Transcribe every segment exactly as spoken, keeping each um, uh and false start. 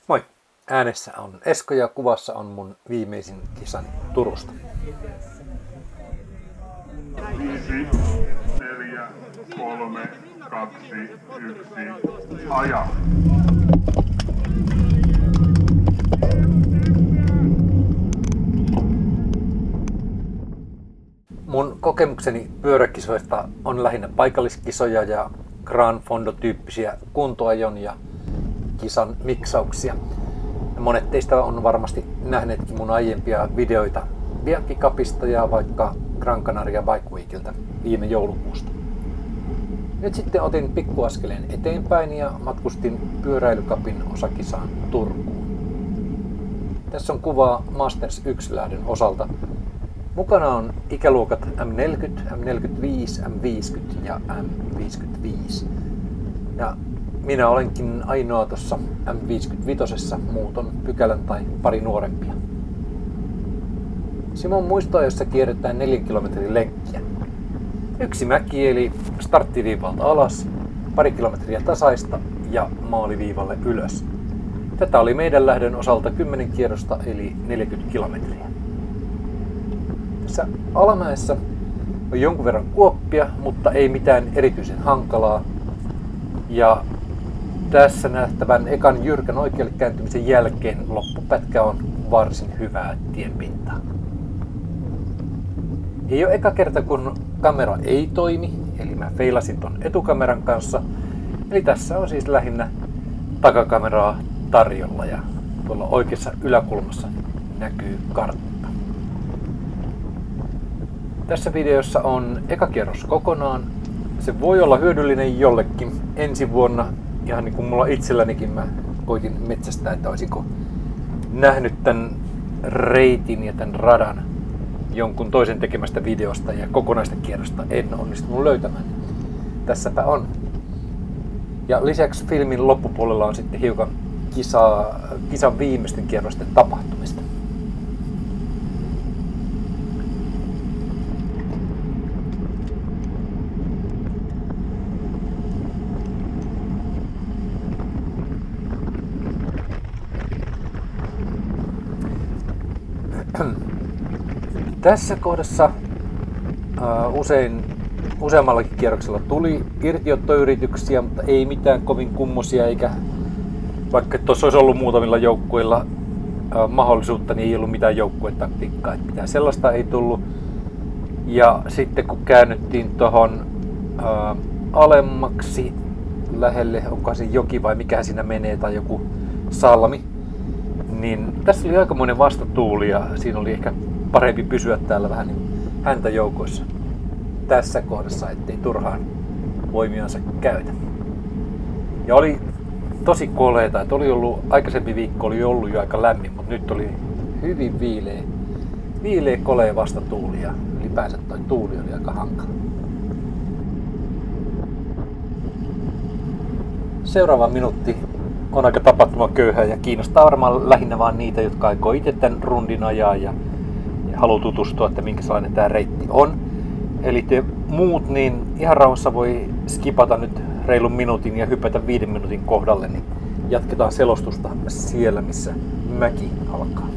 Moi! Äänessä on Esko ja kuvassa on mun viimeisin kisani Turusta. Viisi, neljä, kolme, kaksi, yksi, aja! Mun kokemukseni pyöräkisoista on lähinnä paikalliskisoja ja Gran Fondo-tyyppisiä kuntoajon ja kisan miksauksia. Monet teistä on varmasti nähneetkin mun aiempia videoita Bianchi Cupista ja vaikka Gran Canaria Bike Weekiltä viime joulukuusta. Nyt sitten otin pikkuaskeleen eteenpäin ja matkustin Pyöräily-cupin osakisaan Turkuun. Tässä on kuvaa Masters yksi lähdön osalta. Mukana on ikäluokat M neljäkymmentä, M neljäkymmentäviisi, M viisikymmentä ja M viisikymmentäviisi. Ja minä olenkin ainoa tuossa M viisikymmentäviisi, muut on pykälän tai pari nuorempia. Simon muistoa, jossa kierretään neljän kilometrin lenkkiä. Yksi mäki eli starttiviivalta alas, pari kilometriä tasaista ja maaliviivalle ylös. Tätä oli meidän lähdön osalta kymmenen kierrosta eli neljäkymmentä kilometriä. Tässä alamäessä on jonkun verran kuoppia, mutta ei mitään erityisen hankalaa. Ja tässä nähtävän ekan jyrkän oikealle kääntymisen jälkeen loppupätkä on varsin hyvää tienpintaa. Ei ole eka kerta kun kamera ei toimi, eli mä feilasin ton etukameran kanssa. Eli tässä on siis lähinnä takakameraa tarjolla ja tuolla oikeassa yläkulmassa näkyy kartta. Tässä videossa on eka kierros kokonaan. Se voi olla hyödyllinen jollekin ensi vuonna. Ihan niin kuin mulla itsellänikin mä koitin metsästää, että olisinko nähnyt tämän reitin ja tämän radan jonkun toisen tekemästä videosta ja kokonaista kierrosta en onnistunut löytämään. Tässäpä on. Ja lisäksi filmin loppupuolella on sitten hiukan kisaa, kisan viimeisten kierrosten tapahtumista. Tässä kohdassa uh, usein useammallakin kierroksella tuli irtiottoyrityksiä, mutta ei mitään kovin kummosia, eikä vaikka tuossa olisi ollut muutamilla joukkueilla uh, mahdollisuutta, niin ei ollut mitään joukkuetaktiikkaa, että mitään sellaista ei tullut. Ja sitten kun käännyttiin tuohon uh, alemmaksi lähelle, onko se joki vai mikä siinä menee tai joku salmi, niin tässä oli aikamoinen vastatuuli ja siinä oli ehkä parempi pysyä täällä vähän niin häntä joukoissa tässä kohdassa, ettei turhaan voimiansa käytä. Ja oli tosi koleeta, että oli ollut, aikaisempi viikko oli ollut jo aika lämmin, mutta nyt oli hyvin viileä, viileä kolea vastatuuli ja ylipäänsä toi tuuli oli aika hankala. Seuraava minuutti on aika tapahtumaköyhä ja kiinnostaa varmaan lähinnä vaan niitä, jotka aikoo itse tämän rundin ajaa ja haluaa tutustua, että minkälainen tämä reitti on. Eli te muut, niin ihan rauhassa voi skipata nyt reilun minuutin ja hypätä viiden minuutin kohdalle, niin jatketaan selostusta siellä, missä mäki alkaa.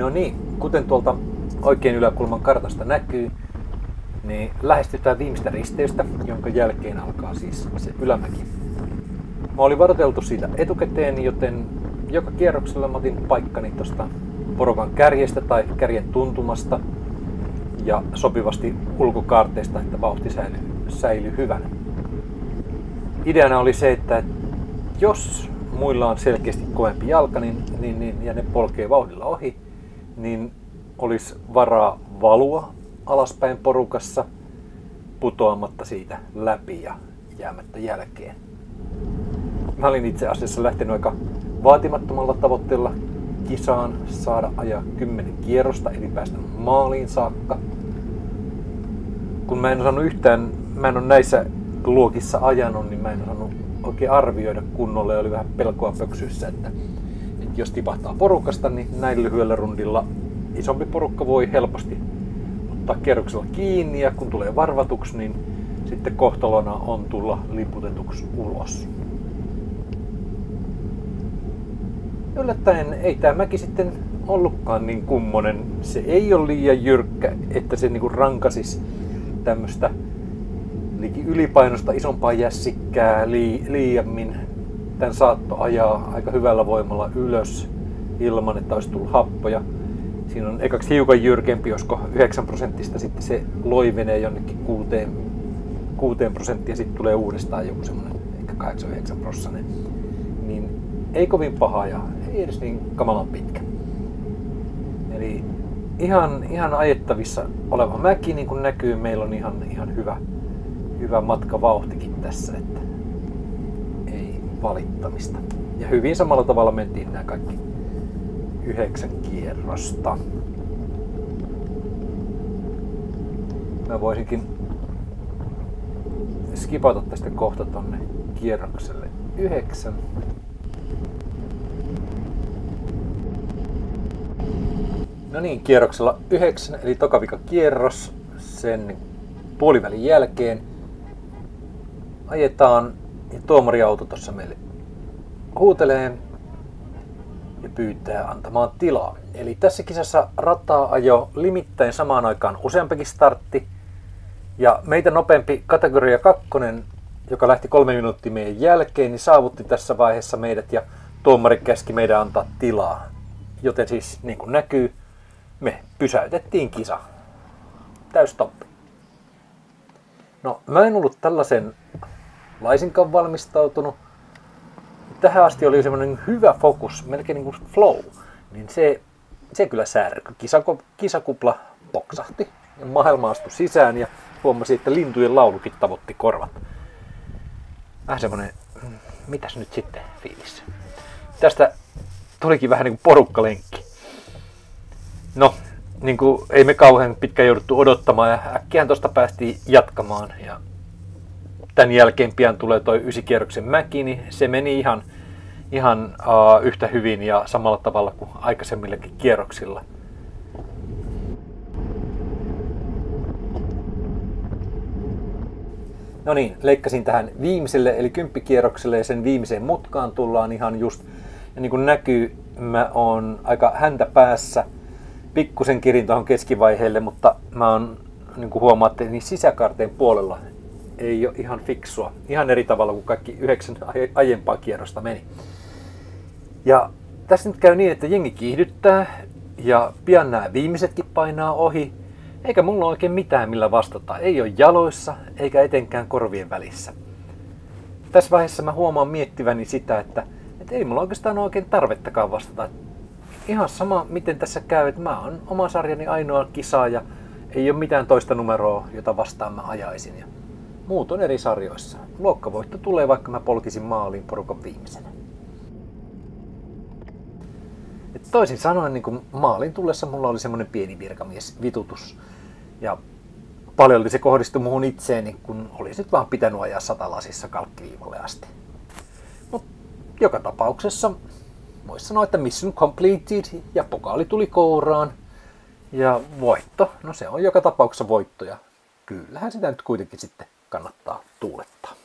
No niin, kuten tuolta oikein yläkulman kartasta näkyy, niin lähestytään viimeistä risteystä, jonka jälkeen alkaa siis se ylämäki. Mä olin varoiteltu siitä etukäteen, joten joka kierroksella mä otin paikkani tosta porukan kärjestä tai kärjen tuntumasta ja sopivasti ulkokaarteista, että vauhti säilyy, säilyy hyvänä. Ideana oli se, että jos muilla on selkeästi kovempi jalka niin, niin, niin, ja ne polkee vauhdilla ohi, niin olisi varaa valua alaspäin porukassa putoamatta siitä läpi ja jäämättä jälkeen. Mä olin itse asiassa lähtenyt aika vaatimattomalla tavoitteella kisaan saada ajaa kymmenen kierrosta, eli päästä maaliin saakka. Kun mä en osannut yhtään, mä en ole näissä luokissa ajanut, niin mä en osannut oikein arvioida kunnolla ja oli vähän pelkoa pöksyissä, että, että jos tipahtaa porukasta, niin näin lyhyellä rundilla isompi porukka voi helposti ottaa kierroksella kiinni ja kun tulee varvatuksi, niin sitten kohtalona on tulla liputetuksi ulos. Yllättäen ei tämä mäki sitten ollutkaan niin kummonen. Se ei ole liian jyrkkä, että se niinku rankasis tämmöstä ylipainosta isompaa jässikkää lii, liiemmin. Tän saatto ajaa aika hyvällä voimalla ylös ilman, että olisi tullut happoja. Siinä on ekaksi hiukan jyrkempi, josko yhdeksän prosenttista sitten se loivenee jonnekin kuuteen prosenttia ja sitten tulee uudestaan joku semmoinen ehkä kahdeksan yhdeksän prosenttia. Niin ei kovin paha ja ei edes niin kamalan pitkä. Eli ihan, ihan ajettavissa oleva mäki, niin kuin näkyy, meillä on ihan, ihan hyvä, hyvä matkavauhtikin tässä, että ei valittamista. Ja hyvin samalla tavalla mentiin nämä kaikki yhdeksän kierrosta. Mä voisinkin skipata tästä kohta tonne kierrokselle yhdeksän. No niin, kierroksella yhdeksän, eli tokavika kierros, sen puolivälin jälkeen ajetaan ja tuomariauto tuossa meille huutelee ja pyytää antamaan tilaa. Eli tässä kisassa rataa ajo limittäin samaan aikaan useampikin startti ja meitä nopeampi kategoria kakkonen, joka lähti kolme minuuttia meidän jälkeen, niin saavutti tässä vaiheessa meidät ja tuomari käski meidän antaa tilaa. Joten siis niin kuin näkyy, me pysäytettiin kisa. Täys stoppi. No, mä en ollut tällaisen laisinkaan valmistautunut. Tähän asti oli semmoinen hyvä fokus, melkein niin kuin flow. Niin se, se kyllä särkyi. Kisako, kisakupla poksahti ja maailma astui sisään ja huomasi, että lintujen laulukin tavoitti korvat. Vähän semmoinen, mitäs nyt sitten fiilis. Tästä tulikin vähän niin kuin porukkalenkki. No, niin kuin ei me kauhean pitkään jouduttu odottamaan ja äkkiään tosta päästiin jatkamaan. Ja tämän jälkeen pian tulee toi ysikierroksen mäki, niin se meni ihan, ihan uh, yhtä hyvin ja samalla tavalla kuin aikaisemmillakin kierroksilla. No niin, leikkasin tähän viimeiselle eli kymppikierrokselle ja sen viimeiseen mutkaan tullaan ihan just. Ja niin kuin näkyy, mä oon aika häntä päässä. Pikkusen kirin tuohon keskivaiheelle, mutta mä oon, niin kuin huomaatte, niin sisäkaarteen puolella ei ole ihan fiksua. Ihan eri tavalla kuin kaikki yhdeksän aiempaa kierrosta meni. Ja tässä nyt käy niin, että jengi kiihdyttää ja pian nämä viimeisetkin painaa ohi. Eikä mulla ole oikein mitään millä vastata. Ei ole jaloissa eikä etenkään korvien välissä. Tässä vaiheessa mä huomaan miettiväni sitä, että, että ei mulla oikeastaan ole oikein tarvettakaan vastata. Ihan sama miten tässä käy, että mä oon oma sarjani ainoa kisaaja. Ei ole mitään toista numeroa, jota vastaan mä ajaisin. Ja muut on eri sarjoissa. Luokkavoitto tulee, vaikka mä polkisin maaliin porukan viimeisenä. Et toisin sanoen, niin kun maalin tullessa mulla oli semmoinen pieni virkamiesvitutus. Ja paljon se kohdistui muhun itseeni, kun olisi nyt vaan pitänyt ajaa satalasissa kalkkiviivalle asti. Mut joka tapauksessa voisi sanoa, että mission completed ja pokaali tuli kouraan. Ja voitto, no se on joka tapauksessa voitto ja kyllähän sitä nyt kuitenkin sitten kannattaa tuulettaa.